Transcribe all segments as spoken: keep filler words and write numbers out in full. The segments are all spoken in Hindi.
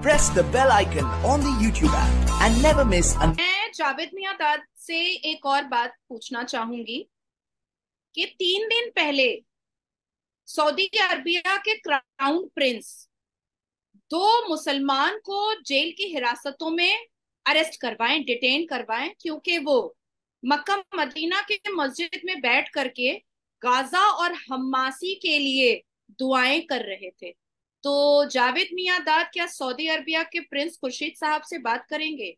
press the bell icon on the YouTube app and never miss an. मैं जावेद मियांदाद से एक और बात पूछना चाहूंगी कि तीन दिन पहले सऊदी अरबिया के क्राउन प्रिंस दो मुसलमान को जेल की हिरासतों में अरेस्ट करवाएं, डिटेन करवाएं, क्योंकि वो मक्का मदीना के मस्जिद में बैठ करके गाजा और हम्मासी के लिए दुआएं कर रहे थे। तो जावेद मियांदाद क्या सऊदी अरबिया के प्रिंस खुर्शीद साहब से बात करेंगे?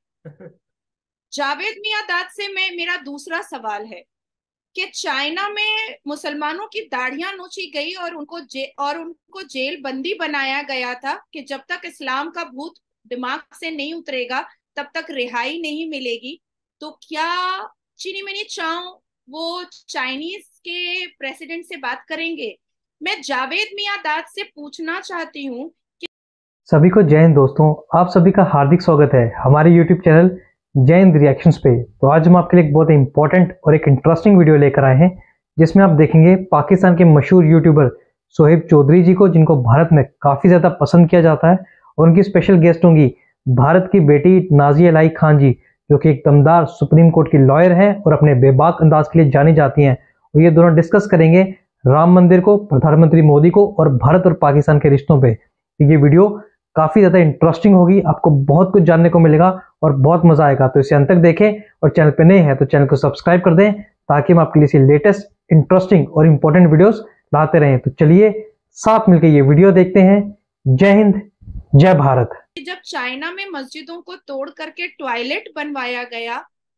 जावेद मियांदाद से मैं मेरा दूसरा सवाल है कि चाइना में मुसलमानों की दाढ़ियां नोची गई और उनको जे और उनको जेल बंदी बनाया गया था कि जब तक इस्लाम का भूत दिमाग से नहीं उतरेगा तब तक रिहाई नहीं मिलेगी। तो क्या चीनी मिनी चाओ वो चाइनीज के प्रेसिडेंट से बात करेंगे? मैं जावेद मियांदाद से पूछना चाहती हूँ कि सभी को जय हिंद दोस्तों, आप सभी का हार्दिक स्वागत है हमारे यूट्यूब चैनल जय हिंद रिएक्शंस पे। तो आज हम आपके लिए एक बहुत इंपॉर्टेंट और एक इंटरेस्टिंग वीडियो लेकर आए हैं जिसमें आप देखेंगे पाकिस्तान के मशहूर यूट्यूबर शोएब चौधरी जी को, जिनको भारत में काफ़ी ज़्यादा पसंद किया जाता है, और उनकी स्पेशल गेस्ट होंगी भारत की बेटी नाज़िया इलाही खान जी, जो कि एक दमदार सुप्रीम कोर्ट की लॉयर हैं और अपने बेबाक अंदाज के लिए जानी जाती हैं। और ये दोनों डिस्कस करेंगे राम मंदिर को, प्रधानमंत्री मोदी को और भारत और पाकिस्तान के रिश्तों पे। तो ये वीडियो काफ़ी ज़्यादा इंटरेस्टिंग होगी, आपको बहुत कुछ जानने को मिलेगा और बहुत मज़ा आएगा। तो इसे अंत तक देखें और चैनल पे नए हैं तो चैनल को सब्सक्राइब कर दें ताकि हम आपके लिए लेटेस्ट इंटरेस्टिंग और इंपॉर्टेंट वीडियोस लाते रहें। तो चलिए साथ मिलकर ये वीडियो देखते हैं। जय हिंद, जय भारत। जब चाइना में मस्जिदों को तोड़ करके टॉयलेट बनवाया गया,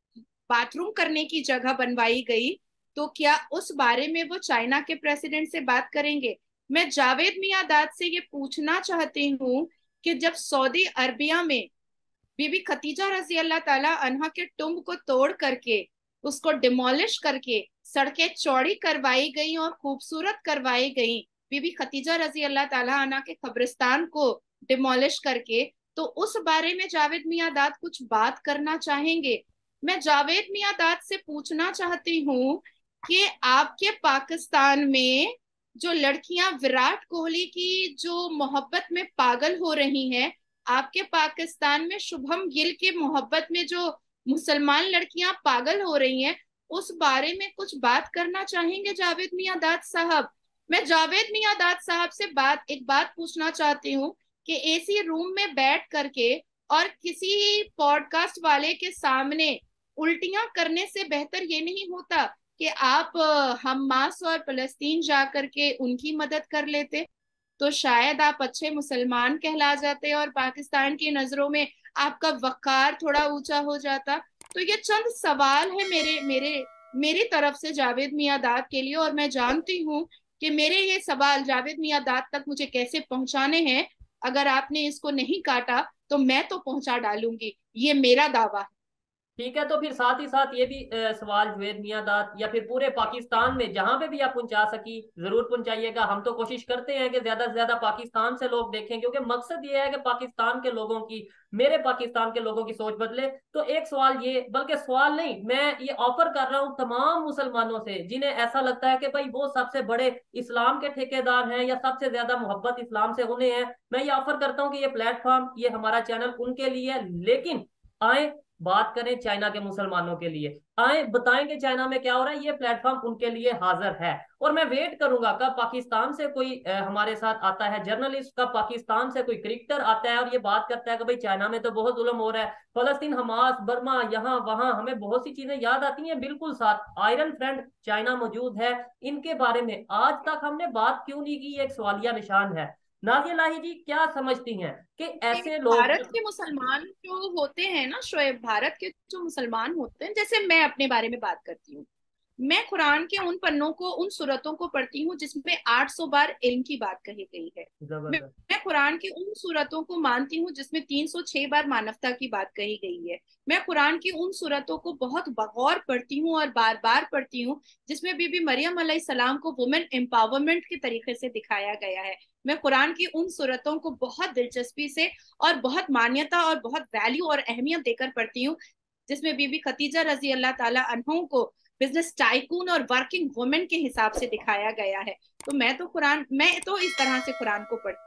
बाथरूम करने की जगह बनवाई गई, तो क्या उस बारे में वो चाइना के प्रेसिडेंट से बात करेंगे? मैं जावेद मियांदाद से ये पूछना चाहती हूँ कि जब सऊदी अरबिया में बीबी खतीजा रजी अल्लाह ताला अन्हा के टुम्ब को तोड़ करके, उसको डिमोलिश करके सड़कें चौड़ी करवाई गई और खूबसूरत करवाई गई, बीबी खतीजा रजी अल्लाह ताला अन्हा के कब्रिस्तान को डिमोलिश करके, तो उस बारे में जावेद मियांदाद कुछ बात करना चाहेंगे? मैं जावेद मियांदाद से पूछना चाहती हूँ कि आपके पाकिस्तान में जो लड़कियां विराट कोहली की जो मोहब्बत में पागल हो रही हैं, आपके पाकिस्तान में शुभम गिल के मोहब्बत में जो मुसलमान लड़कियां पागल हो रही हैं, उस बारे में कुछ बात करना चाहेंगे जावेद मियांदाद साहब? मैं जावेद मियांदाद साहब से बात एक बात पूछना चाहती हूँ कि एसी रूम में बैठ करके और किसी पॉडकास्ट वाले के सामने उल्टियां करने से बेहतर ये नहीं होता कि आप हमास और फलस्तीन जा करके उनकी मदद कर लेते? तो शायद आप अच्छे मुसलमान कहला जाते और पाकिस्तान की नजरों में आपका वक़ार थोड़ा ऊंचा हो जाता। तो ये चंद सवाल है मेरे मेरे मेरी तरफ से जावेद मियांदाद के लिए, और मैं जानती हूँ कि मेरे ये सवाल जावेद मियांदाद तक मुझे कैसे पहुंचाने हैं। अगर आपने इसको नहीं काटा तो मैं तो पहुंचा डालूंगी, ये मेरा दावा है। ठीक है, तो फिर साथ ही साथ ये भी अ, सवाल जुवेद मियांदाद या फिर पूरे पाकिस्तान में जहां पे भी आप पहुंचा सकी जरूर पहुंचाइएगा। हम तो कोशिश करते हैं कि ज्यादा से ज्यादा पाकिस्तान से लोग देखें, क्योंकि मकसद ये है कि पाकिस्तान के लोगों की, मेरे पाकिस्तान के लोगों की सोच बदले। तो एक सवाल ये, बल्कि सवाल नहीं, मैं ये ऑफर कर रहा हूँ तमाम मुसलमानों से जिन्हें ऐसा लगता है कि भाई वो सबसे बड़े इस्लाम के ठेकेदार हैं या सबसे ज्यादा मोहब्बत इस्लाम से उन्हें है, मैं ये ऑफर करता हूँ कि ये प्लेटफॉर्म, ये हमारा चैनल उनके लिए है। लेकिन आए बात करें चाइना के मुसलमानों के लिए, आए बताएंगे चाइना में क्या हो रहा है, ये प्लेटफॉर्म उनके लिए हाजिर है। और मैं वेट करूंगा कब पाकिस्तान से कोई अ, हमारे साथ आता है जर्नलिस्ट, कब पाकिस्तान से कोई क्रिकेटर आता है और ये बात करता है कि भाई चाइना में तो बहुत जुल्म हो रहा है, फलस्तीन, हमास, बर्मा, यहाँ वहां, हमें बहुत सी चीजें याद आती हैं। बिल्कुल साथ आयरन फ्रेंड चाइना मौजूद है, इनके बारे में आज तक हमने बात क्यों नहीं की, एक सवालिया निशान है। नाज़िया इलाही जी क्या समझती हैं कि ऐसे लोग भारत के मुसलमान जो होते हैं ना शोएब, भारत के जो मुसलमान होते हैं, जैसे मैं अपने बारे में बात करती हूँ, मैं कुरान के उन पन्नों को, उन सूरतों को पढ़ती हूँ जिसमें आठ सौ बार इल्म की बात कही गई है। मैं, मैं कुरान की उन सूरतों को मानती हूँ जिसमें तीन सौ छह बार मानवता की बात कही गई है। मैं कुरान की उन सूरतों को बहुत बगौर पढ़ती हूँ और बार बार पढ़ती हूँ जिसमें बीबी मरियम अलैहिस्सलाम को वुमेन एम्पावरमेंट के तरीके से दिखाया गया है। मैं कुरान की उन सूरतों को बहुत दिलचस्पी से और बहुत मान्यता और बहुत वैल्यू और अहमियत देकर पढ़ती हूँ जिसमें बीबी खतीजा रजी अल्लाह ताला अन्हों को बिजनेस टाइकून और वर्किंग वुमेन के हिसाब से दिखाया गया है। तो मैं तो कुरान मैं तो इस तरह से कुरान को पढ़ती हूँ।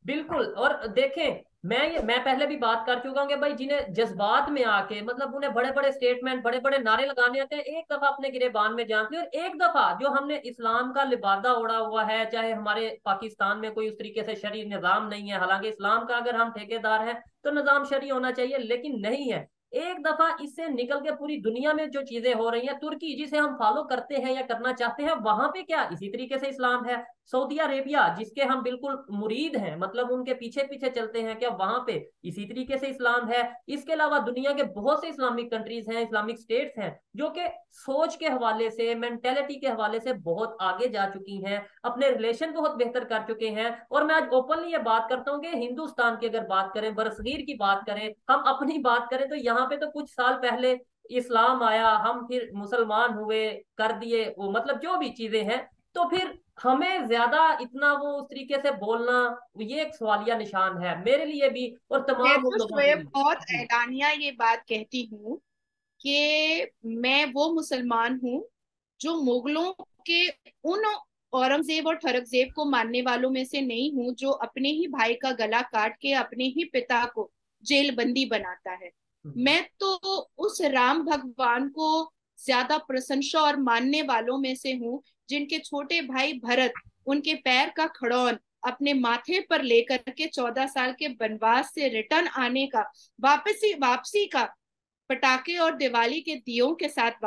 बिल्कुल। और देखें, मैं ये मैं पहले भी बात कर चुका हूँ कि भाई जिन्हें जज्बात में आके मतलब उन्हें बड़े बड़े स्टेटमेंट बड़े बड़े नारे लगाने आते हैं, एक दफा अपने गिरेबान में जांच लिया। और एक दफा जो हमने इस्लाम का लिबादा ओढ़ा हुआ है, चाहे हमारे पाकिस्तान में कोई उस तरीके से शरई निजाम नहीं है, हालांकि इस्लाम का अगर हम ठेकेदार हैं तो निजाम शरई होना चाहिए, लेकिन नहीं है। एक दफा इससे निकल के पूरी दुनिया में जो चीजें हो रही हैं, तुर्की जिसे हम फॉलो करते हैं या करना चाहते हैं, वहां पे क्या इसी तरीके से इस्लाम है? सऊदी अरेबिया जिसके हम बिल्कुल मुरीद हैं, मतलब उनके पीछे पीछे चलते हैं, क्या वहां पे इसी तरीके से इस्लाम है? इसके अलावा दुनिया के बहुत से इस्लामिक कंट्रीज हैं, इस्लामिक स्टेट्स हैं, जो कि सोच के हवाले से, मेंटेलिटी के हवाले से बहुत आगे जा चुकी हैं, अपने रिलेशन बहुत बेहतर कर चुके हैं। और मैं आज ओपनली ये बात करता हूँ कि हिंदुस्तान की अगर बात करें, बरसगीर की बात करें, हम अपनी बात करें, तो यहाँ पे तो कुछ साल पहले इस्लाम आया, हम फिर मुसलमान हुए, कर दिए वो, मतलब जो भी चीजें हैं। तो फिर हमें ज्यादा इतना वो उस तरीके से बोलना, ये एक सवालिया निशान है मेरे लिए भी और मैं तमाम उन तो लोगों के शोएब लिए। बहुत जी। ऐलानिया ये बात कहती हूँ कि मैं वो मुसलमान हूँ जो मुगलों के उन औरंगजेब और औरंगजेब को मानने वालों में से नहीं हूँ जो अपने ही भाई का गला काट के अपने ही पिता को जेल बंदी बनाता है। हम्म। मैं तो उस राम भगवान को ज्यादा प्रशंसा और मानने वालों में से हूँ जिनके छोटे भाई भरत उनके पैर का खड़ौन अपने माथे पर लेकर के चौदह साल के वनवास से रिटर्न आने का, वापसी वापसी का पटाखे और दिवाली के दियों के साथ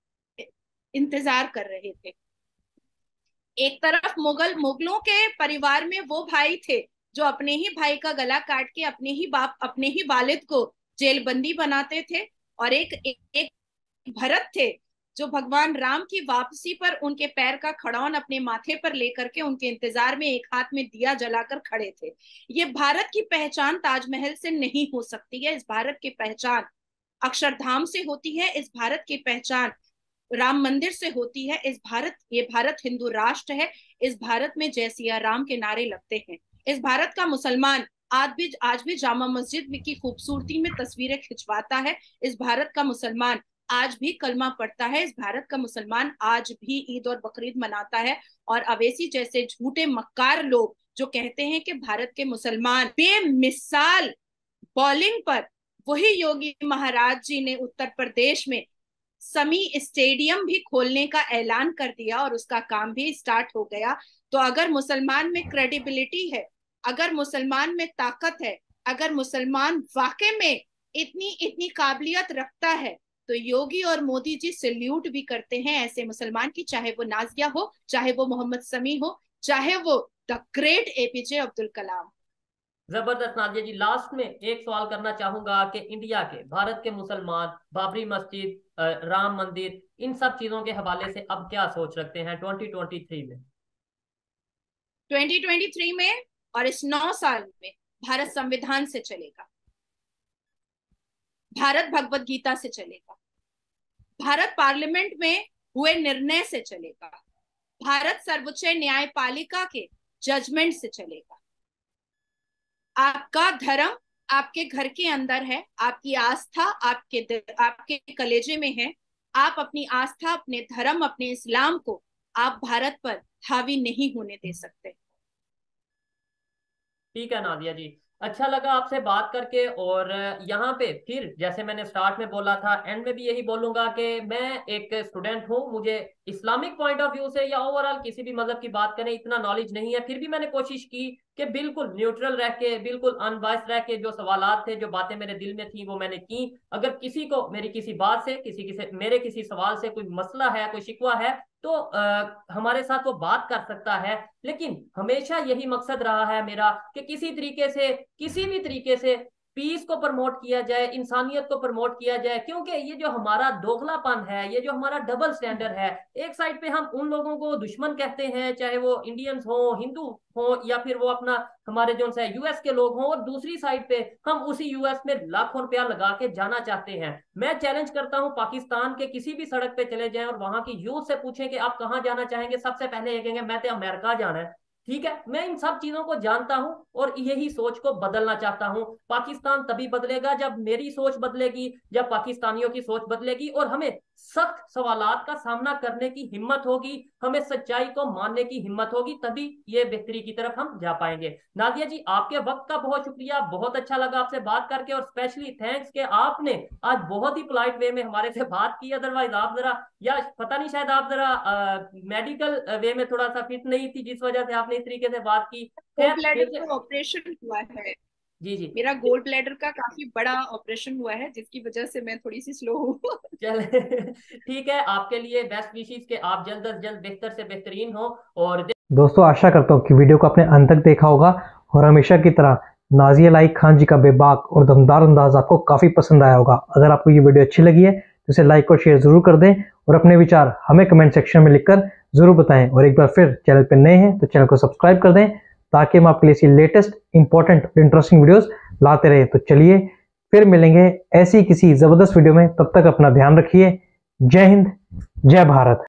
इंतजार कर रहे थे। एक तरफ मुगल मुगलों के परिवार में वो भाई थे जो अपने ही भाई का गला काट के अपने ही बाप अपने ही वालिद को जेलबंदी बनाते थे, और एक एक, एक भरत थे जो भगवान राम की वापसी पर उनके पैर का खड़ौन अपने माथे पर लेकर के उनके इंतजार में एक हाथ में दिया जलाकर खड़े थे। ये भारत की पहचान ताजमहल से नहीं हो सकती है, इस भारत की पहचान अक्षरधाम से होती है, इस भारत की पहचान राम मंदिर से होती है। इस भारत ये भारत हिंदू राष्ट्र है, इस भारत में जय सिया राम के नारे लगते हैं। इस भारत का मुसलमान आज भी आज भी जामा मस्जिद की खूबसूरती में तस्वीरें खिंचवाता है। इस भारत का मुसलमान आज भी कलमा पढ़ता है। इस भारत का मुसलमान आज भी ईद और बकरीद मनाता है। और अवेसी जैसे झूठे मक्कार लोग जो कहते हैं कि भारत के मुसलमान बेमिसाल बॉलिंग पर, वही योगी महाराज जी ने उत्तर प्रदेश में समी स्टेडियम भी खोलने का ऐलान कर दिया और उसका काम भी स्टार्ट हो गया। तो अगर मुसलमान में क्रेडिबिलिटी है, अगर मुसलमान में ताकत है, अगर मुसलमान वाकई में इतनी इतनी काबिलियत रखता है, तो योगी और मोदी जी सल्यूट भी करते हैं ऐसे मुसलमान की, चाहे वो नाजिया हो, चाहे वो मोहम्मद समी हो, चाहे वो द ग्रेट एपीजे अब्दुल कलाम। जबरदस्त नादिया जी, लास्ट में एक सवाल करना चाहूंगा कि इंडिया के, भारत के मुसलमान बाबरी मस्जिद, अ, राम मंदिर, इन सब चीजों के हवाले से अब क्या सोच रखते हैं ट्वेंटी ट्वेंटी थ्री में? ट्वेंटी ट्वेंटी थ्री में और इस नौ साल में भारत संविधान से चलेगा, भारत भगवत गीता से चलेगा, भारत पार्लियामेंट में हुए निर्णय से चलेगा, भारत सर्वोच्च न्यायपालिका के जजमेंट से चलेगा। आपका धर्म आपके घर के अंदर है, आपकी आस्था आपके आपके कलेजे में है। आप अपनी आस्था, अपने धर्म, अपने इस्लाम को आप भारत पर हावी नहीं होने दे सकते। ठीक है नादिया जी, अच्छा लगा आपसे बात करके। और यहाँ पे फिर जैसे मैंने स्टार्ट में बोला था, एंड में भी यही बोलूंगा कि मैं एक स्टूडेंट हूँ, मुझे इस्लामिक पॉइंट ऑफ व्यू से या ओवरऑल किसी भी मजहब की बात करें इतना नॉलेज नहीं है। फिर भी मैंने कोशिश की कि बिल्कुल न्यूट्रल रह के, बिल्कुल अनबायस्ड रह के, जो सवालात थे, जो बातें मेरे दिल में थी, वो मैंने की। अगर किसी को मेरी किसी बात से, किसी किसी मेरे किसी सवाल से कोई मसला है, कोई शिकवा है, तो आ, हमारे साथ वो बात कर सकता है। लेकिन हमेशा यही मकसद रहा है मेरा कि किसी तरीके से, किसी भी तरीके से पीस को प्रमोट किया जाए, इंसानियत को प्रमोट किया जाए। क्योंकि ये जो हमारा दोगलापन है, ये जो हमारा डबल स्टैंडर्ड है, एक साइड पे हम उन लोगों को दुश्मन कहते हैं, चाहे वो इंडियंस हो, हिंदू हो, या फिर वो अपना हमारे जो है यूएस के लोग हों, और दूसरी साइड पे हम उसी यूएस में लाखों रुपया लगा के जाना चाहते हैं। मैं चैलेंज करता हूं, पाकिस्तान के किसी भी सड़क पे चले जाएं और वहां की यूथ से पूछें कि आप कहां जाना चाहेंगे, सबसे पहले ये कहेंगे मैं तो अमेरिका जाना है। ठीक है, मैं इन सब चीजों को जानता हूं और यही सोच को बदलना चाहता हूं। पाकिस्तान तभी बदलेगा जब मेरी सोच बदलेगी, जब पाकिस्तानियों की सोच बदलेगी, और हमें सख्त सवालात का सामना करने की हिम्मत होगी, हमें सच्चाई को मानने की हिम्मत होगी, तभी ये बेहतरी की तरफ हम जा पाएंगे। नादिया जी, आपके वक्त का बहुत शुक्रिया, बहुत अच्छा लगा आपसे बात करके, और स्पेशली थैंक्स कि आपने आज बहुत ही पोलाइट वे में हमारे से बात की। अदरवाइज आप जरा, या पता नहीं, शायद आप जरा मेडिकल वे में थोड़ा सा फिट नहीं थी, जिस वजह से आपने इस तरीके से बात की। गोल ब्लैडर का ऑपरेशन हुआ है। जी जी, मेरा गोल ब्लैडर का काफी बड़ा ऑपरेशन हुआ है, जिसकी वजह से मैं थोड़ी सी स्लो हूँ। चले ठीक है, आपके लिए बेस्ट विशेस के आप जल्द अज जल्द बेहतर से बेहतरीन हो। और दोस्तों, आशा करता हूँ कि वीडियो को आपने अंत तक देखा होगा और हमेशा की तरह नाजिया लाइक खान जी का बेबाक और दमदार अंदाज आपको काफी पसंद आया होगा। अगर आपको ये वीडियो अच्छी लगी है तो इसे लाइक और शेयर जरूर कर दें और अपने विचार हमें कमेंट सेक्शन में लिखकर जरूर बताएं। और एक बार फिर चैनल पर नए हैं तो चैनल को सब्सक्राइब कर दें, ताकि हम आपके लिए इसी लेटेस्ट इंपॉर्टेंट और इंटरेस्टिंग वीडियोस लाते रहे। तो चलिए फिर मिलेंगे ऐसी किसी जबरदस्त वीडियो में, तब तक अपना ध्यान रखिए। जय हिंद, जय भारत।